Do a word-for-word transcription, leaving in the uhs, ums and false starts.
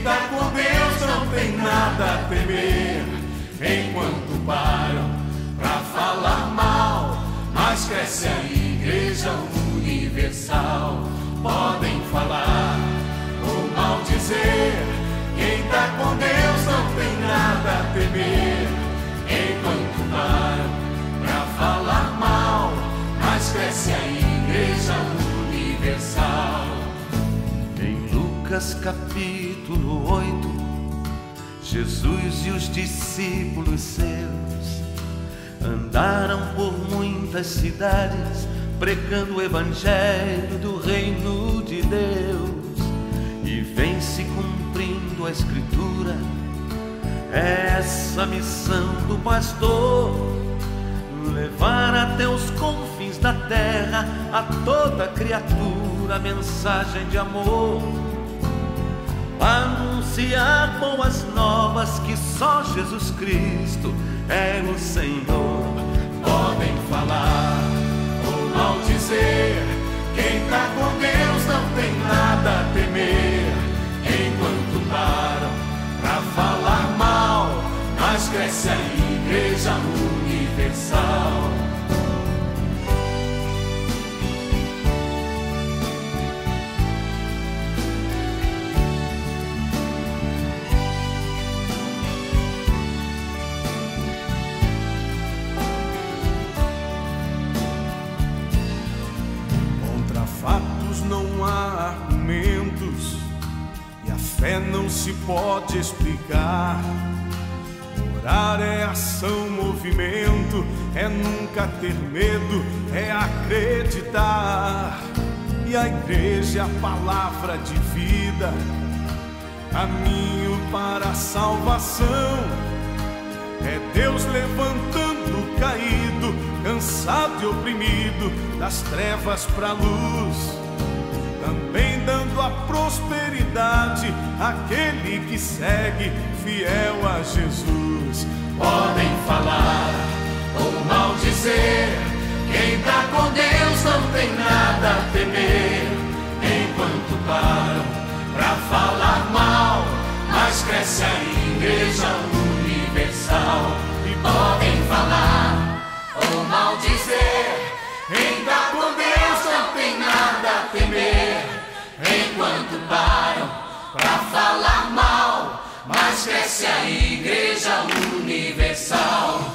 tá com Deus não tem nada a temer. Enquanto param pra falar mal, mas cresce a Igreja Universal. Podem falar ou maldizer, quem tá com Deus não tem nada a temer. Enquanto param pra falar mal, mas cresce a Igreja Universal. Em Lucas capítulo oito, Jesus e os discípulos seus andaram por muitas cidades, pregando o evangelho do reino de Deus. E vem se cumprindo a escritura, é essa missão do pastor: levar até os confins da terra a toda criatura a mensagem de amor, anunciar boas novas que só Jesus Cristo é o Senhor. Podem falar ou maldizer, quem tá com Deus não tem nada a temer. Enquanto param pra falar mal, mas cresce a Igreja Universal. Contra fatos não há argumentos, e a fé não se pode explicar. Orar é ação, movimento, é nunca ter medo, é acreditar. E a igreja é a palavra de vida, caminho para a salvação. É Deus levantando o caído, cansado e oprimido, das trevas para a luz, também dando a prosperidade àquele que segue fiel a Jesus. Podem falar ou maldizer, quem tá com Deus não tem nada a temer. Enquanto param pra falar mal, mas cresce a Igreja Universal. E podem falar ou maldizer, quem tá com Deus não tem nada a temer. Enquanto param pra falar mal, mas cresce a Igreja Universal.